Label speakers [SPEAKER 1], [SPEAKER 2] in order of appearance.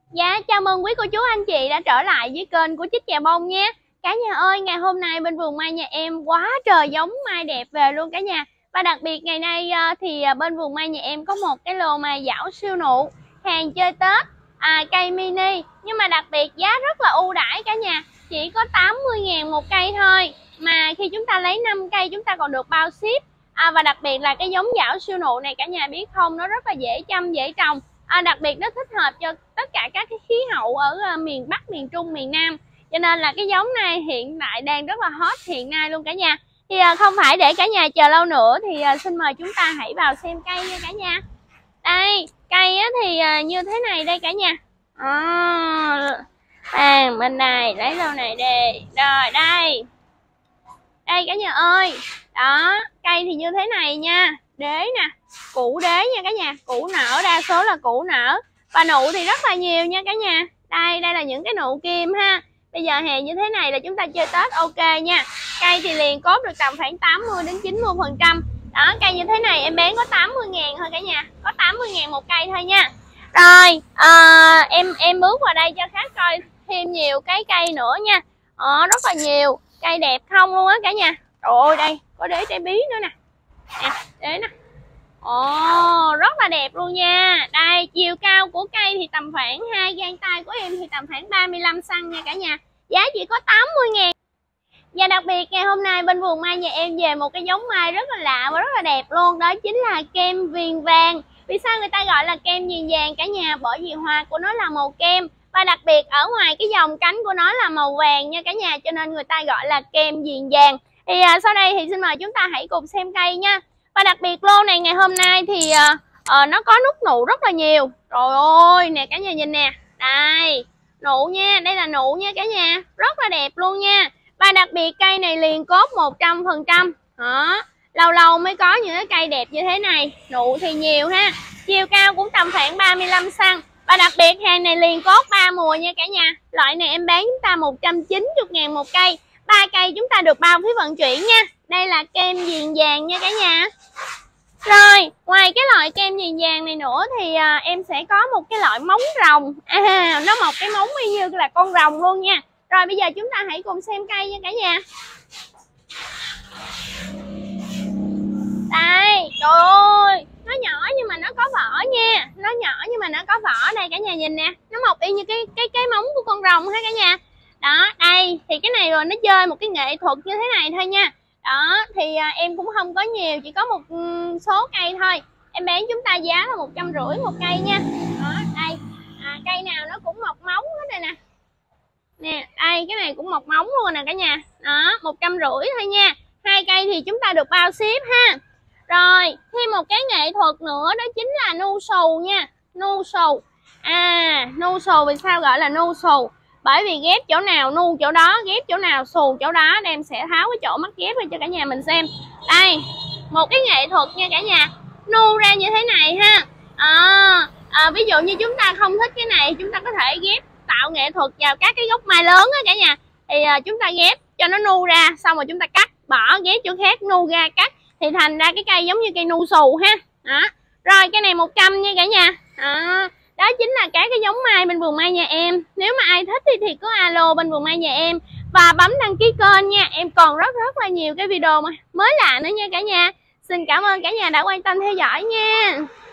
[SPEAKER 1] Dạ, chào mừng quý cô chú anh chị đã trở lại với kênh của Chích Chà Bông nhé. Cả nhà ơi, ngày hôm nay bên vườn mai nhà em quá trời giống mai đẹp về luôn cả nhà. Và đặc biệt ngày nay thì bên vườn mai nhà em có một cái lô mai giảo siêu nụ, hàng chơi Tết, cây mini. Nhưng mà đặc biệt giá rất là ưu đãi cả nhà, chỉ có 80.000 một cây thôi. Mà khi chúng ta lấy 5 cây chúng ta còn được bao ship. Và đặc biệt là cái giống giảo siêu nụ này cả nhà biết không, nó rất là dễ chăm, dễ trồng. Đặc biệt nó thích hợp cho tất cả các cái khí hậu ở miền Bắc, miền Trung, miền Nam. Cho nên là cái giống này hiện tại đang rất là hot hiện nay luôn cả nhà. Thì không phải để cả nhà chờ lâu nữa thì xin mời chúng ta hãy vào xem cây nha cả nhà. Đây, cây thì như thế này đây cả nhà. Bên này, lấy lô này đi. Rồi đây. Đây cả nhà ơi. Đó, cây thì như thế này nha. Đế nè, củ đế nha cả nhà, củ nở, đa số là củ nở. Và nụ thì rất là nhiều nha cả nhà. Đây là những cái nụ kim ha. Bây giờ hè như thế này là chúng ta chơi Tết ok nha. Cây thì liền cốt được tầm khoảng 80 đến 90%. Đó, cây như thế này em bán có 80.000 thôi cả nhà. Có 80.000 một cây thôi nha. Rồi, em bước vào đây cho khách coi thêm nhiều cái cây nữa nha. Rất là nhiều, cây đẹp không luôn á cả nhà. Trời ơi, đây, có đế trái bí nữa nè. Nè, đế nè. Rất là đẹp luôn nha. Đây, chiều cao của cây thì tầm khoảng 2 gang tay của em thì tầm khoảng 35 cm nha cả nhà. Giá chỉ có 80.000. Và đặc biệt ngày hôm nay bên vườn mai nhà em về một cái giống mai rất là lạ và rất là đẹp luôn. Đó chính là kem viền vàng. Vì sao người ta gọi là kem viền vàng cả nhà? Bởi vì hoa của nó là màu kem. Và đặc biệt ở ngoài cái dòng cánh của nó là màu vàng nha cả nhà. Cho nên người ta gọi là kem viền vàng. Thì sau đây thì xin mời chúng ta hãy cùng xem cây nha. Và đặc biệt lô này ngày hôm nay thì nó có nút nụ rất là nhiều. Trời ơi, nè cả nhà nhìn nè. Đây, nụ nha, đây là nụ nha cả nhà. Rất là đẹp luôn nha. Và đặc biệt cây này liền cốt 100%. Đó, lâu lâu mới có những cái cây đẹp như thế này. Nụ thì nhiều ha. Chiều cao cũng tầm khoảng 35 cm. Và đặc biệt hàng này liền cốt 3 mùa nha cả nhà. Loại này em bán chúng ta 190.000 một cây. 3 cây chúng ta được bao phí vận chuyển nha. Đây là kem viền vàng nha cả nhà. Rồi, ngoài cái loại kem viền vàng này nữa thì em sẽ có một cái loại móng rồng. Nó mọc cái móng y như là con rồng luôn nha. Rồi bây giờ chúng ta hãy cùng xem cây nha cả nhà. Đây, trời ơi, nó nhỏ nhưng mà nó có vỏ nha. Nó nhỏ nhưng mà nó có vỏ, đây cả nhà nhìn nè. Nó mọc y như cái móng của con rồng ha cả nhà. Đó, đây thì cái này rồi nó chơi một cái nghệ thuật như thế này thôi nha. Đó thì em cũng không có nhiều, chỉ có một số cây thôi. Em bán chúng ta giá là 150 một cây nha. Đó, đây cây nào nó cũng mọc móng hết rồi nè. Nè, đây cái này cũng mọc móng luôn nè cả nhà. Đó, 150 thôi nha. 2 cây thì chúng ta được bao ship ha. Rồi, thêm một cái nghệ thuật nữa đó chính là nu xù nha. Nu xù. Nu xù vì sao gọi là nu xù? Bởi vì ghép chỗ nào nu chỗ đó, ghép chỗ nào xù chỗ đó. Em sẽ tháo cái chỗ mắt ghép ra cho cả nhà mình xem. Đây, một cái nghệ thuật nha cả nhà. Nu ra như thế này ha. Ví dụ như chúng ta không thích cái này, chúng ta có thể ghép tạo nghệ thuật vào các cái gốc mai lớn á cả nhà. Thì chúng ta ghép cho nó nu ra, xong rồi chúng ta cắt, bỏ ghép chỗ khác, nu ra cắt. Thì thành ra cái cây giống như cây nu xù ha. Đó. Rồi cây này 100 nha cả nhà. Đó chính là các cái giống mai bên vườn mai nhà em. Nếu mà ai thích thì cứ alo bên vườn mai nhà em và bấm đăng ký kênh nha. Em còn rất là nhiều cái video mà mới lạ nữa nha cả nhà. Xin cảm ơn cả nhà đã quan tâm theo dõi nha.